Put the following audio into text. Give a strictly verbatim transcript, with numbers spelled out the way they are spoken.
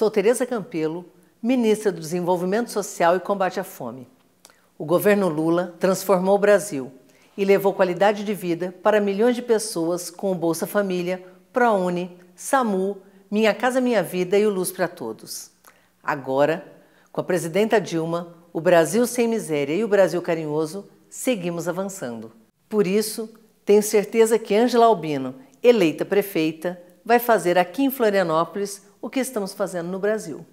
Sou Tereza Campelo, ministra do Desenvolvimento Social e Combate à Fome. O governo Lula transformou o Brasil e levou qualidade de vida para milhões de pessoas com o Bolsa Família, ProUni, SAMU, Minha Casa Minha Vida e o Luz para Todos. Agora, com a presidenta Dilma, o Brasil Sem Miséria e o Brasil Carinhoso, seguimos avançando. Por isso, tenho certeza que Ângela Albino, eleita prefeita, vai fazer aqui em Florianópolis o que estamos fazendo no Brasil.